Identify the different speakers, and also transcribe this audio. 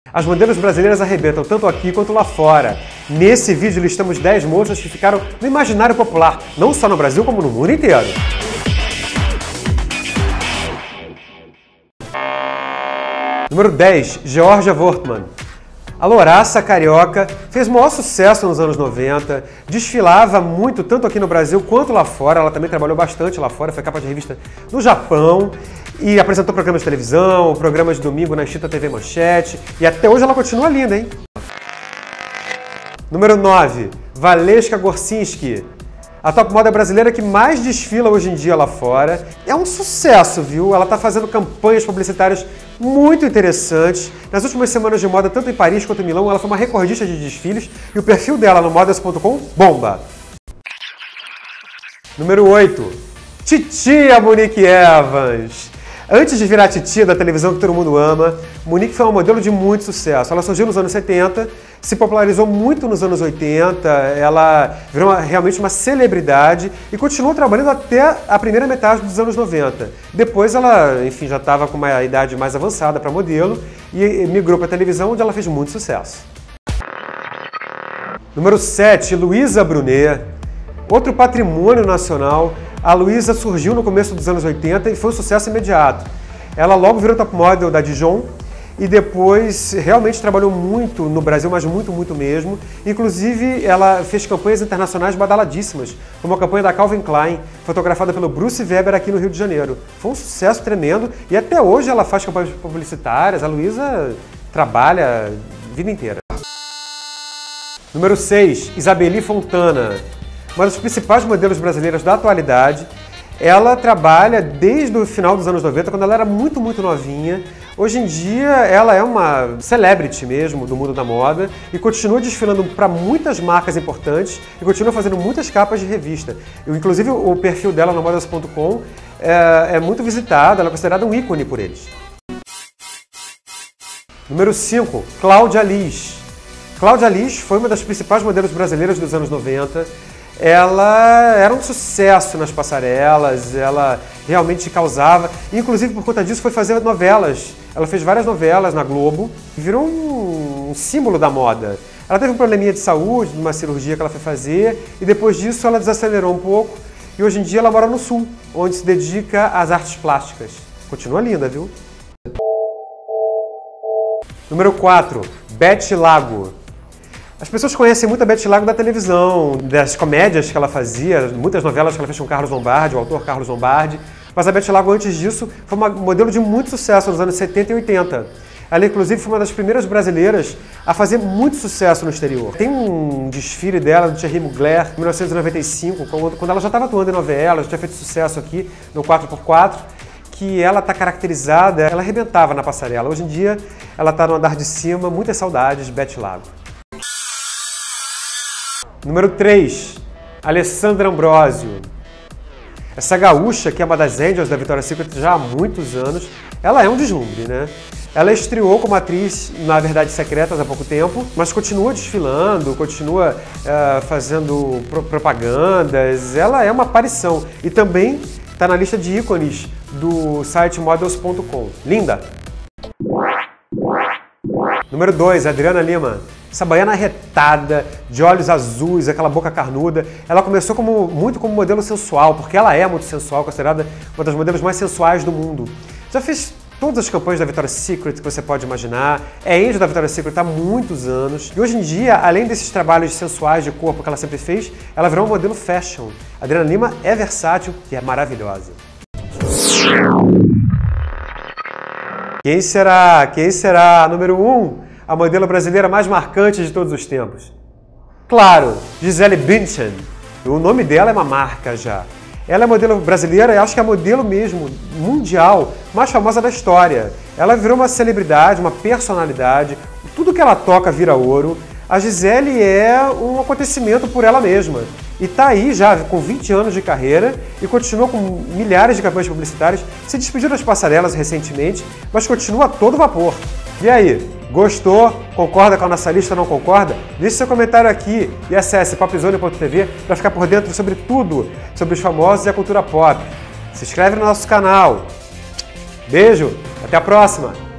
Speaker 1: As modelos brasileiras arrebentam tanto aqui quanto lá fora. Nesse vídeo listamos 10 moças que ficaram no imaginário popular, não só no Brasil como no mundo inteiro. Número 10, Georgia Wortmann. A louraça carioca fez o maior sucesso nos anos 90, desfilava muito tanto aqui no Brasil quanto lá fora, ela também trabalhou bastante lá fora, foi capa de revista no Japão e apresentou programas de televisão, programas de domingo na extinta TV Manchete e até hoje ela continua linda, hein? Número 9, Valesca Gorsinski. A top moda brasileira que mais desfila hoje em dia lá fora. É um sucesso, viu? Ela está fazendo campanhas publicitárias muito interessantes. Nas últimas semanas de moda, tanto em Paris quanto em Milão, ela foi uma recordista de desfiles e o perfil dela no modas.com bomba. Número 8, Titia Monique Evans. Antes de virar a titia da televisão que todo mundo ama, Monique foi uma modelo de muito sucesso. Ela surgiu nos anos 70, se popularizou muito nos anos 80, ela virou realmente uma celebridade e continuou trabalhando até a primeira metade dos anos 90. Depois ela, enfim, já estava com uma idade mais avançada para modelo e migrou para a televisão, onde ela fez muito sucesso. Número 7, Luísa Brunet. Outro patrimônio nacional. A Luísa surgiu no começo dos anos 80 e foi um sucesso imediato. Ela logo virou top model da Dijon e depois realmente trabalhou muito no Brasil, mas muito mesmo. Inclusive, ela fez campanhas internacionais badaladíssimas, como a campanha da Calvin Klein, fotografada pelo Bruce Weber aqui no Rio de Janeiro. Foi um sucesso tremendo e até hoje ela faz campanhas publicitárias. A Luísa trabalha a vida inteira. Número 6, Isabeli Fontana. Uma das principais modelos brasileiras da atualidade. Ela trabalha desde o final dos anos 90, quando ela era muito novinha. Hoje em dia, ela é uma celebrity mesmo do mundo da moda e continua desfilando para muitas marcas importantes e continua fazendo muitas capas de revista. Inclusive, o perfil dela no modas.com é muito visitado, ela é considerada um ícone por eles. Número 5, Cláudia Liz. Cláudia Liz foi uma das principais modelos brasileiras dos anos 90. Ela era um sucesso nas passarelas, ela realmente causava, inclusive por conta disso foi fazer novelas. Ela fez várias novelas na Globo e virou um símbolo da moda. Ela teve um probleminha de saúde, numa cirurgia que ela foi fazer, e depois disso ela desacelerou um pouco e hoje em dia ela mora no Sul, onde se dedica às artes plásticas. Continua linda, viu? Número 4, Beth Lago. As pessoas conhecem muito a Beth Lago da televisão, das comédias que ela fazia, muitas novelas que ela fez com Carlos Lombardi, o autor Carlos Lombardi. Mas a Beth Lago, antes disso, foi uma modelo de muito sucesso nos anos 70 e 80. Ela, inclusive, foi uma das primeiras brasileiras a fazer muito sucesso no exterior. Tem um desfile dela, do Thierry Mugler, em 1995, quando ela já estava atuando em novela, já tinha feito sucesso aqui no 4x4, que ela está caracterizada, ela arrebentava na passarela. Hoje em dia, ela está no andar de cima, muitas saudades, Beth Lago. Número 3, Alessandra Ambrosio. Essa gaúcha, que é uma das angels da Victoria's Secret já há muitos anos, ela é um deslumbre, né? Ela estreou como atriz na Verdades Secretas há pouco tempo, mas continua desfilando, continua fazendo propagandas, ela é uma aparição. E também está na lista de ícones do site models.com. Linda! Número 2, Adriana Lima. Essa baiana arretada, de olhos azuis, aquela boca carnuda. Ela começou muito como modelo sensual, porque ela é muito sensual, considerada uma das modelos mais sensuais do mundo. Já fez todas as campanhas da Victoria's Secret que você pode imaginar. É angel da Victoria's Secret há muitos anos. E hoje em dia, além desses trabalhos sensuais de corpo que ela sempre fez, ela virou um modelo fashion. A Adriana Lima é versátil e é maravilhosa. Quem será a número 1? A modelo brasileira mais marcante de todos os tempos? Claro, Gisele Bündchen. O nome dela é uma marca já. Ela é modelo brasileira e acho que é a modelo mesmo, mundial, mais famosa da história. Ela virou uma celebridade, uma personalidade. Tudo que ela toca vira ouro. A Gisele é um acontecimento por ela mesma. E está aí já com 20 anos de carreira e continua com milhares de campanhas publicitárias. Se despediu das passarelas recentemente, mas continua a todo vapor. E aí? Gostou? Concorda com a nossa lista ou não concorda? Deixe seu comentário aqui e acesse popzone.tv para ficar por dentro sobre tudo, sobre os famosos e a cultura pop. Se inscreve no nosso canal. Beijo, até a próxima!